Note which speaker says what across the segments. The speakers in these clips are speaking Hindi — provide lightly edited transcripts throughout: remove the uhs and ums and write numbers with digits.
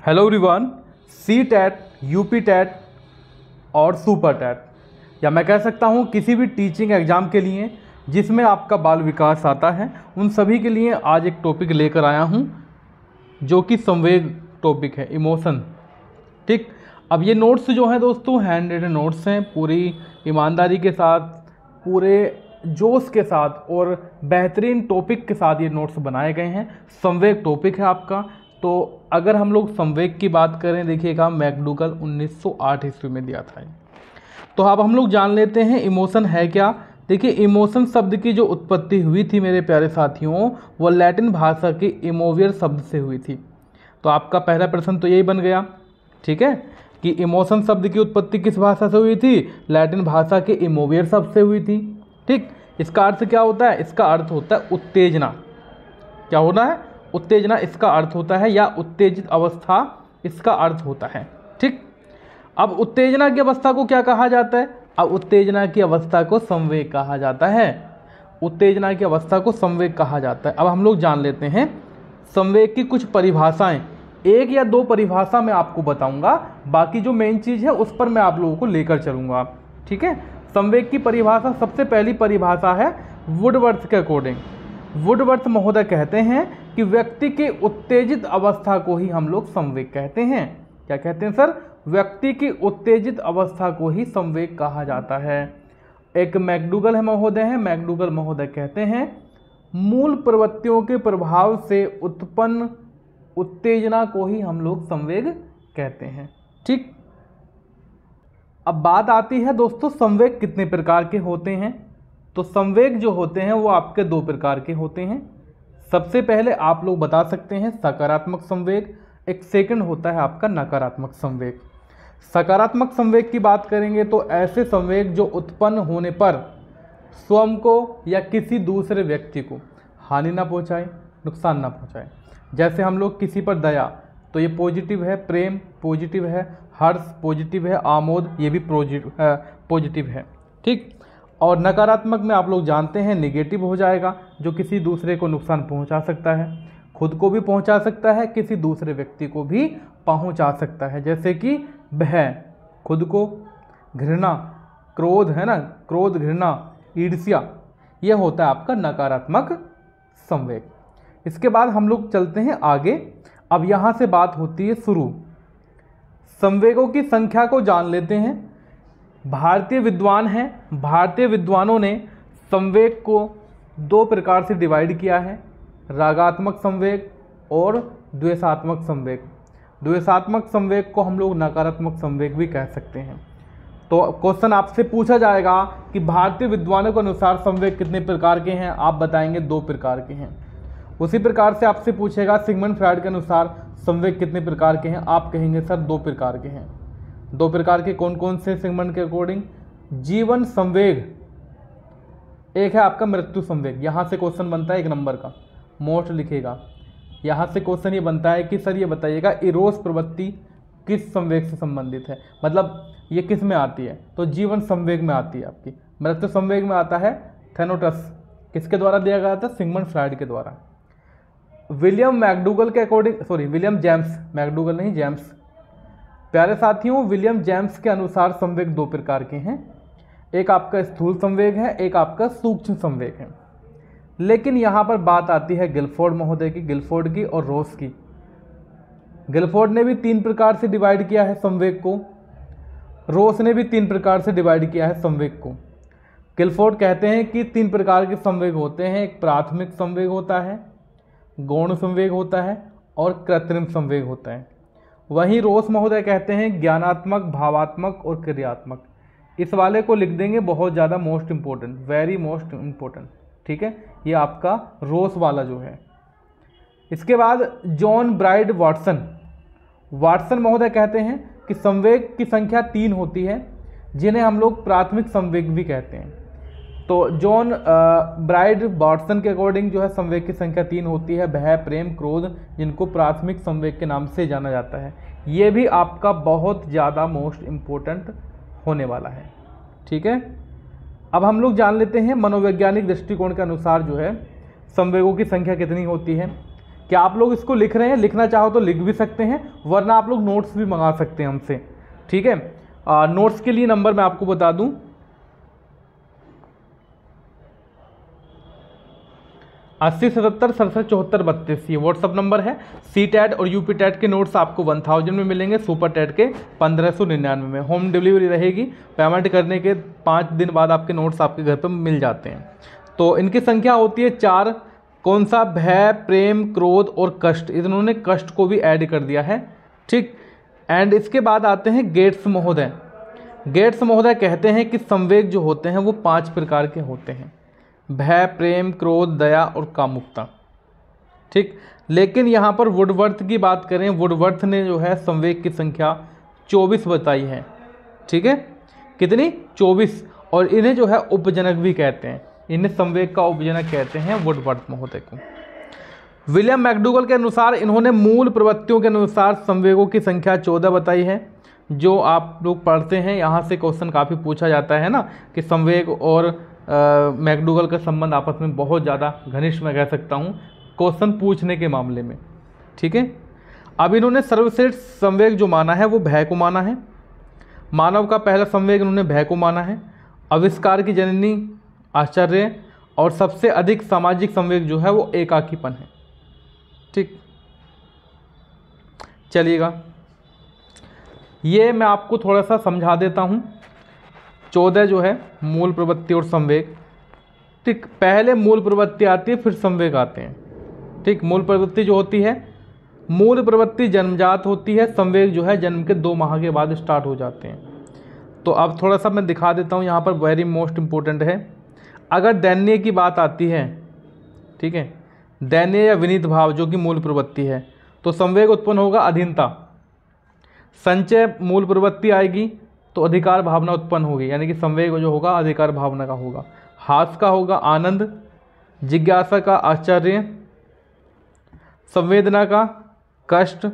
Speaker 1: Hello everyone. C TET, UP TET और सुपर टैट, या मैं कह सकता हूँ किसी भी टीचिंग एग्ज़ाम के लिए जिसमें आपका बाल विकास आता है, उन सभी के लिए आज एक टॉपिक लेकर आया हूँ जो कि संवेग टॉपिक है, इमोशन। ठीक, अब ये नोट्स जो हैं दोस्तों हैंड रिटन नोट्स हैं, पूरी ईमानदारी के साथ, पूरे जोश के साथ और बेहतरीन टॉपिक के साथ ये नोट्स बनाए गए हैं। संवेग टॉपिक है आपका। तो अगर हम लोग संवेग की बात करें, देखिएगा मैकडूगल 1908 ईस्वी में दिया था। तो अब हम लोग जान लेते हैं इमोशन है क्या। देखिए, इमोशन शब्द की जो उत्पत्ति हुई थी मेरे प्यारे साथियों, वो लैटिन भाषा के इमोवियर शब्द से हुई थी। तो आपका पहला प्रश्न तो यही बन गया, ठीक है, कि इमोशन शब्द की उत्पत्ति किस भाषा से हुई थी? लैटिन भाषा के इमोवियर शब्द से हुई थी। ठीक, इसका अर्थ क्या होता है? इसका अर्थ होता है उत्तेजना। क्या होना है? उत्तेजना इसका अर्थ होता है, या उत्तेजित अवस्था इसका अर्थ होता है। ठीक, अब उत्तेजना की अवस्था को क्या कहा जाता है? अब उत्तेजना की अवस्था को संवेग कहा जाता है। उत्तेजना की अवस्था को संवेग कहा जाता है। अब हम लोग जान लेते हैं संवेग की कुछ परिभाषाएं। एक या दो परिभाषा मैं आपको बताऊंगा, बाकी जो मेन चीज़ है उस पर मैं आप लोगों को लेकर चलूंगा। ठीक है, संवेग की परिभाषा, सबसे पहली परिभाषा है वुडवर्थ के अकॉर्डिंग। वुडवर्थ महोदय कहते हैं कि व्यक्ति की उत्तेजित अवस्था को ही हम लोग संवेग कहते हैं। क्या कहते हैं सर? व्यक्ति की उत्तेजित अवस्था को ही संवेग कहा जाता है। एक मैकडूगल है महोदय हैं, मैकडूगल महोदय कहते हैं मूल प्रवृत्तियों के प्रभाव से उत्पन्न उत्तेजना को ही हम लोग संवेग कहते हैं। ठीक, अब बात आती है दोस्तों संवेग कितने प्रकार के होते हैं। तो संवेग जो होते हैं वो आपके दो प्रकार के होते हैं। सबसे पहले आप लोग बता सकते हैं सकारात्मक संवेग, एक सेकंड होता है आपका नकारात्मक संवेग। सकारात्मक संवेग की बात करेंगे तो ऐसे संवेग जो उत्पन्न होने पर स्वयं को या किसी दूसरे व्यक्ति को हानि ना पहुंचाए, नुकसान ना पहुंचाए। जैसे हम लोग किसी पर दया, तो ये पॉजिटिव है, प्रेम पॉजिटिव है, हर्ष पॉजिटिव है, आमोद ये भी पॉजिटिव है। ठीक, और नकारात्मक में आप लोग जानते हैं नेगेटिव हो जाएगा, जो किसी दूसरे को नुकसान पहुंचा सकता है, खुद को भी पहुंचा सकता है, किसी दूसरे व्यक्ति को भी पहुंचा सकता है। जैसे कि भय, खुद को, घृणा, क्रोध है ना, क्रोध, घृणा, ईर्ष्या, ये होता है आपका नकारात्मक संवेग। इसके बाद हम लोग चलते हैं आगे। अब यहाँ से बात होती है शुरू, संवेगों की संख्या को जान लेते हैं। भारतीय विद्वान हैं, भारतीय विद्वानों ने संवेग को दो प्रकार से डिवाइड किया है, रागात्मक संवेग और द्वेषात्मक संवेग। द्वेषात्मक संवेग को हम लोग नकारात्मक संवेग भी कह सकते हैं। तो क्वेश्चन आपसे पूछा जाएगा कि भारतीय विद्वानों के अनुसार संवेग कितने प्रकार के हैं? आप बताएंगे दो प्रकार के हैं। उसी प्रकार से आपसे पूछेगा सिगमंड फ्रायड के अनुसार संवेग कितने प्रकार के हैं? आप कहेंगे सर दो प्रकार के हैं। दो प्रकार के कौन कौन से सिगमंड के अकॉर्डिंग? जीवन संवेग, एक है आपका मृत्यु संवेग। यहाँ से क्वेश्चन बनता है 1 नंबर का, मोस्ट लिखेगा। यहाँ से क्वेश्चन ये बनता है कि सर ये बताइएगा इरोस प्रवृत्ति किस संवेग से संबंधित है, मतलब ये किस में आती है? तो जीवन संवेग में आती है आपकी। मृत्यु संवेग में आता है थैनोटस, किसके द्वारा दिया गया था? सिगमंड फ्रायड के द्वारा। विलियम मैकडूगल के according, sorry William James, McDougall नहीं जेम्स, प्यारे साथियों विलियम जेम्स के अनुसार संवेग दो प्रकार के हैं। एक आपका स्थूल संवेग है, एक आपका सूक्ष्म संवेग है। लेकिन यहाँ पर बात आती है गिलफोर्ड महोदय की, गिलफोर्ड की और रोस की। गिलफोर्ड ने भी 3 प्रकार से डिवाइड किया है संवेग को, रोस ने भी 3 प्रकार से डिवाइड किया है संवेग को। गिलफोर्ड कहते हैं कि 3 प्रकार के संवेग होते हैं, एक प्राथमिक संवेग होता है, गौण संवेग होता है और कृत्रिम संवेग होता है। वहीं रोस महोदय कहते हैं ज्ञानात्मक, भावात्मक और क्रियात्मक। इस वाले को लिख देंगे बहुत ज़्यादा most important, very most important. ठीक है, ये आपका रोस वाला जो है। इसके बाद जॉन ब्राइड वाटसन, वाटसन महोदय कहते हैं कि संवेग की संख्या 3 होती है, जिन्हें हम लोग प्राथमिक संवेग भी कहते हैं। तो जॉन ब्राइड वाटसन के अकॉर्डिंग जो है संवेग की संख्या 3 होती है, भय, प्रेम, क्रोध, जिनको प्राथमिक संवेग के नाम से जाना जाता है। ये भी आपका बहुत ज़्यादा मोस्ट इम्पोर्टेंट होने वाला है। ठीक है, अब हम लोग जान लेते हैं मनोवैज्ञानिक दृष्टिकोण के अनुसार जो है संवेगों की संख्या कितनी होती है। क्या आप लोग इसको लिख रहे हैं? लिखना चाहो तो लिख भी सकते हैं, वरना आप लोग नोट्स भी मंगा सकते हैं हमसे, ठीक है। नोट्स के लिए नंबर मैं आपको बता दूं, 8077677432 ये व्हाट्सअप नंबर है। सी टैट और यूपी टैट के नोट्स आपको 1000 में मिलेंगे, सुपर टैट के 1599 में। होम डिलीवरी रहेगी, पेमेंट करने के 5 दिन बाद आपके नोट्स आपके घर पर मिल जाते हैं। तो इनकी संख्या होती है 4। कौन सा? भय, प्रेम, क्रोध और कष्ट। इन्होंने कष्ट को भी ऐड कर दिया है, ठीक। एंड इसके बाद आते हैं गेट्स महोदय। गेट्स महोदय कहते हैं कि संवेग जो होते हैं वो 5 प्रकार के होते हैं, भय, प्रेम, क्रोध, दया और कामुकता, ठीक। लेकिन यहाँ पर वुडवर्थ की बात करें, वुडवर्थ ने जो है संवेग की संख्या 24 बताई है, ठीक है। कितनी? 24। और इन्हें जो है उपजनक भी कहते हैं, इन्हें संवेग का उपजनक कहते हैं वुडवर्थ महोदय को। विलियम मैकडूगल के अनुसार इन्होंने मूल प्रवृत्तियों के अनुसार संवेगों की संख्या 14 बताई है। जो आप लोग पढ़ते हैं, यहाँ से क्वेश्चन काफ़ी पूछा जाता है ना कि संवेग और मैकडूगल का संबंध आपस में बहुत ज़्यादा घनिष्ठ, मैं कह सकता हूँ, क्वेश्चन पूछने के मामले में, ठीक है। अब इन्होंने सर्वश्रेष्ठ संवेग जो माना है वो भय को माना है। मानव का पहला संवेग इन्होंने भय को माना है। आविष्कार की जननी आश्चर्य, और सबसे अधिक सामाजिक संवेग जो है वो एकाकीपन है, ठीक। चलिएगा, ये मैं आपको थोड़ा सा समझा देता हूँ। 14 जो है मूल प्रवृत्ति और संवेग, ठीक। पहले मूल प्रवृत्ति आती है, फिर संवेग आते हैं, ठीक। मूल प्रवृत्ति जो होती है, मूल प्रवृत्ति जन्मजात होती है, संवेग जो है जन्म के 2 माह के बाद स्टार्ट हो जाते हैं। तो अब थोड़ा सा मैं दिखा देता हूँ यहाँ पर, वेरी मोस्ट इम्पोर्टेंट है। अगर दैन्य की बात आती है, ठीक है, दैन्य या विनीत भाव जो कि मूल प्रवृत्ति है, तो संवेग उत्पन्न होगा अधीनता। संचय मूल प्रवृत्ति आएगी तो अधिकार भावना उत्पन्न होगी, यानी कि संवेग जो होगा अधिकार भावना का होगा। हास का होगा आनंद, जिज्ञासा का आश्चर्य, संवेदना का कष्ट,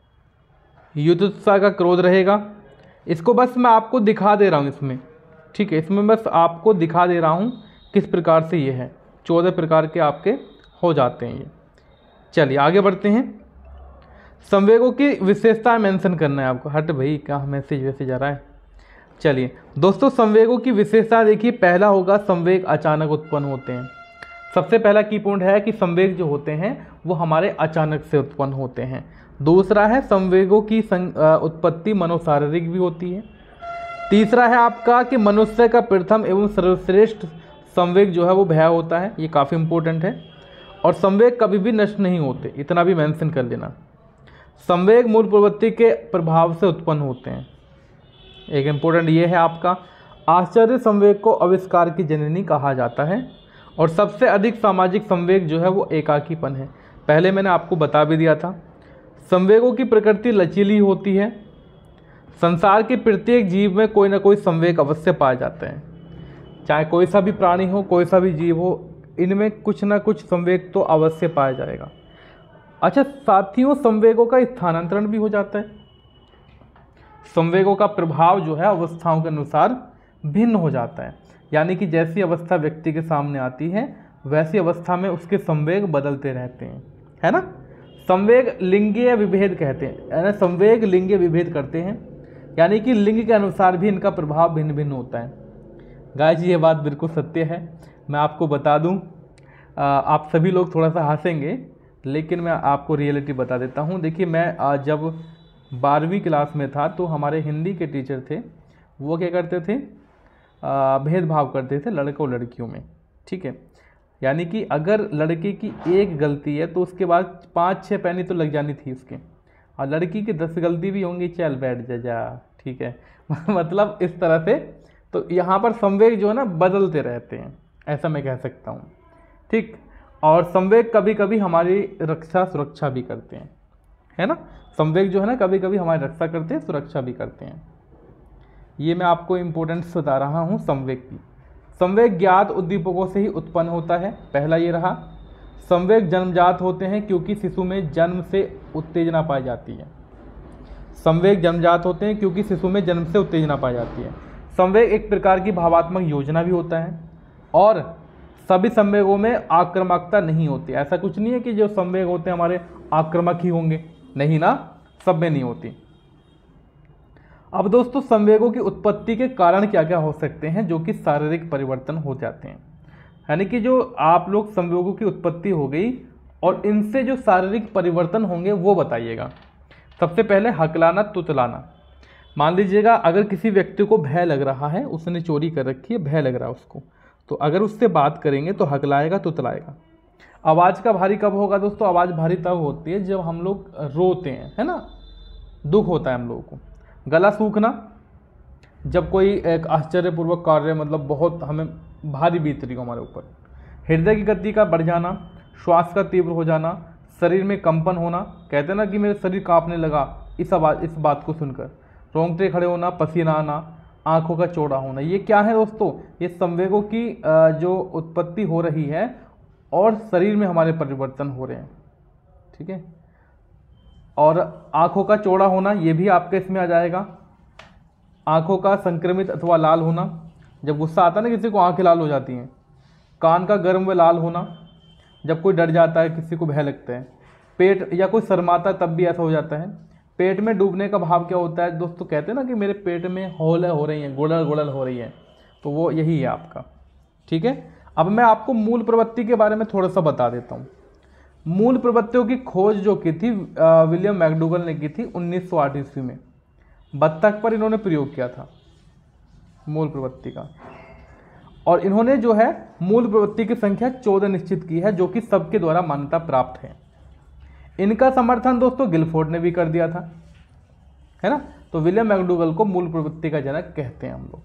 Speaker 1: युत्सा का क्रोध रहेगा। इसको बस मैं आपको दिखा दे रहा हूँ इसमें, ठीक है, इसमें बस आपको दिखा दे रहा हूँ किस प्रकार से ये है। 14 प्रकार के आपके हो जाते हैं ये। चलिए आगे बढ़ते हैं। संवेगों की विशेषताएं मेंशन करना है आपको। हट भाई, क्या मैसेज वैसे आ रहा है। चलिए दोस्तों, संवेगों की विशेषता देखिए। पहला होगा संवेग अचानक उत्पन्न होते हैं। सबसे पहला की पॉइंट है कि संवेग जो होते हैं वो हमारे अचानक से उत्पन्न होते हैं। दूसरा है संवेगों की उत्पत्ति मनोशारीरिक भी होती है। तीसरा है आपका कि मनुष्य का प्रथम एवं सर्वश्रेष्ठ संवेग जो है वो भय होता है, ये काफ़ी इंपॉर्टेंट है। और संवेग कभी भी नष्ट नहीं होते, इतना भी मेंशन कर लेना। संवेग मूल प्रवृत्ति के प्रभाव से उत्पन्न होते हैं। एक इम्पोर्टेंट ये है आपका, आश्चर्य संवेग को आविष्कार की जननी कहा जाता है। और सबसे अधिक सामाजिक संवेग जो है वो एकाकीपन है। पहले मैंने आपको बता भी दिया था। संवेगों की प्रकृति लचीली होती है। संसार के प्रत्येक जीव में कोई ना कोई संवेग अवश्य पाए जाते हैं, चाहे कोई सा भी प्राणी हो, कोई सा भी जीव हो, इनमें कुछ ना कुछ संवेग तो अवश्य पाया जाएगा। अच्छा साथियों, संवेगों का स्थानांतरण भी हो जाता है। संवेगों का प्रभाव जो है अवस्थाओं के अनुसार भिन्न हो जाता है, यानी कि जैसी अवस्था व्यक्ति के सामने आती है वैसी अवस्था में उसके संवेग बदलते रहते हैं, है ना। संवेग लिंगीय विभेद कहते हैं, यानी संवेग लिंगीय विभेद करते हैं, यानी कि लिंग के अनुसार भी इनका प्रभाव भिन्न भिन्न होता है। गाइस ये बात बिल्कुल सत्य है। मैं आपको बता दूं, आप सभी लोग थोड़ा सा हंसेंगे, लेकिन मैं आपको रियलिटी बता देता हूं। देखिए मैं जब 12वीं क्लास में था तो हमारे हिंदी के टीचर थे, वो क्या करते थे, भेदभाव करते थे लड़कों लड़कियों में, ठीक है। यानी कि अगर लड़के की एक गलती है तो उसके बाद 5-6 पैनी तो लग जानी थी उसके, और लड़की की 10 गलती भी होंगी, चल बैठ जा, ठीक है। मतलब इस तरह से तो यहाँ पर संवेग जो है ना बदलते रहते हैं, ऐसा मैं कह सकता हूँ, ठीक। और संवेग कभी कभी हमारी रक्षा सुरक्षा भी करते हैं, है ना। संवेग जो है ना कभी कभी हमारी रक्षा करते हैं, सुरक्षा भी करते हैं। ये मैं आपको इम्पोर्टेंस बता रहा हूँ संवेग की। संवेग ज्ञात उद्दीपकों से ही उत्पन्न होता है। पहला ये रहा। संवेग जन्मजात होते हैं क्योंकि शिशु में जन्म से उत्तेजना पाई जाती है। संवेग जन्मजात होते हैं क्योंकि शिशु में जन्म से उत्तेजना पाई जाती है। संवेग एक प्रकार की भावात्मक योजना भी होता है। और सभी संवेगों में आक्रामकता नहीं होती। ऐसा कुछ नहीं है कि जो संवेग होते हैं हमारे आक्रामक ही होंगे, नहीं ना, सब में नहीं होती। अब दोस्तों संवेगों की उत्पत्ति के कारण क्या क्या हो सकते हैं जो कि शारीरिक परिवर्तन हो जाते हैं, यानी कि जो आप लोग संवेगों की उत्पत्ति हो गई और इनसे जो शारीरिक परिवर्तन होंगे वो बताइएगा। सबसे पहले हकलाना तुतलाना। मान लीजिएगा अगर किसी व्यक्ति को भय लग रहा है, उसने चोरी कर रखी है, भय लग रहा है उसको, तो अगर उससे बात करेंगे तो हकलाएगा तुतलाएगा। आवाज़ का भारी कब होगा दोस्तों? आवाज़ भारी तब होती है जब हम लोग रोते हैं, है ना, दुख होता है हम लोगों को। गला सूखना, जब कोई एक आश्चर्यपूर्वक कार्य मतलब बहुत हमें भारी बीत रही हो हमारे ऊपर। हृदय की गति का बढ़ जाना, श्वास का तीव्र हो जाना, शरीर में कंपन होना, कहते हैं ना कि मेरे शरीर कांपने लगा इस बात को सुनकर, रोंगटे खड़े होना, पसीना आना, आंखों का चौड़ा होना। ये क्या है दोस्तों? ये संवेगों की जो उत्पत्ति हो रही है और शरीर में हमारे परिवर्तन हो रहे हैं, ठीक है। और आंखों का चौड़ा होना ये भी आपके इसमें आ जाएगा। आंखों का संक्रमित अथवा लाल होना, जब गुस्सा आता है ना किसी को आंखें लाल हो जाती हैं। कान का गर्म व लाल होना, जब कोई डर जाता है, किसी को भय लगता है। पेट या कोई शर्माता तब भी ऐसा हो जाता है। पेट में डूबने का भाव क्या होता है दोस्तों? कहते हैं ना कि मेरे पेट में हौलें हो रही हैं, गुड़ल गुड़ल हो रही है, तो वो यही है आपका, ठीक है। अब मैं आपको मूल प्रवृत्ति के बारे में थोड़ा सा बता देता हूँ। मूल प्रवृत्तियों की खोज जो की थी विलियम मैकडूगल ने की थी 1908 ईस्वी में। बत्तख पर इन्होंने प्रयोग किया था मूल प्रवृत्ति का, और इन्होंने जो है मूल प्रवृत्ति की संख्या 14 निश्चित की है, जो कि सबके द्वारा मान्यता प्राप्त है। इनका समर्थन दोस्तों गिलफोर्ड ने भी कर दिया था, है ना। तो विलियम मैकडूगल को मूल प्रवृत्ति का जनक कहते हैं हम लोग।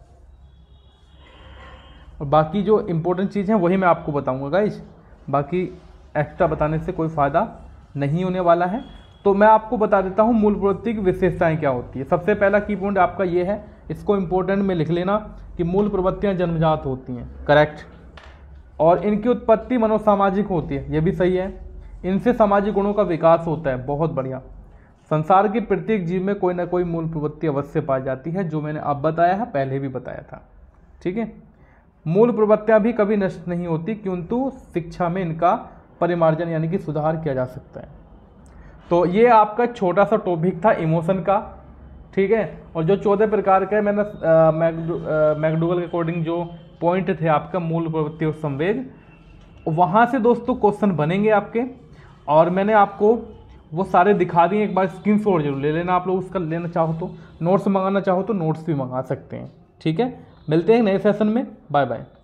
Speaker 1: और बाकी जो इंपॉर्टेंट चीज़ है वही मैं आपको बताऊंगा गाइस, बाकी एक्स्ट्रा बताने से कोई फ़ायदा नहीं होने वाला है। तो मैं आपको बता देता हूँ मूल प्रवृत्ति की विशेषताएं क्या होती है। सबसे पहला की पॉइंट आपका ये है, इसको इंपॉर्टेंट में लिख लेना कि मूल प्रवृत्तियाँ जन्मजात होती हैं, करेक्ट, और इनकी उत्पत्ति मनोसामाजिक होती है, ये भी सही है। इनसे सामाजिक गुणों का विकास होता है, बहुत बढ़िया। संसार के प्रत्येक जीव में कोई ना कोई मूल प्रवृत्ति अवश्य पाई जाती है, जो मैंने अब बताया है, पहले भी बताया था, ठीक है। मूल प्रवृत्तियाँ भी कभी नष्ट नहीं होती, किंतु शिक्षा में इनका परिमार्जन यानी कि सुधार किया जा सकता है। तो ये आपका छोटा सा टॉपिक था इमोशन का, ठीक है। और जो 14 प्रकार के मैंने मैकडूगल के अकॉर्डिंग जो पॉइंट थे आपका मूल प्रवृत्ति और संवेग, वहाँ से दोस्तों क्वेश्चन बनेंगे आपके, और मैंने आपको वो सारे दिखा दिए। एक बार स्क्रीनशॉट जरूर ले लेना आप लोग, उसका लेना चाहो तो, नोट्स मंगाना चाहो तो नोट्स भी मंगा सकते हैं, ठीक है। मिलते हैं नए सेशन में, बाय बाय।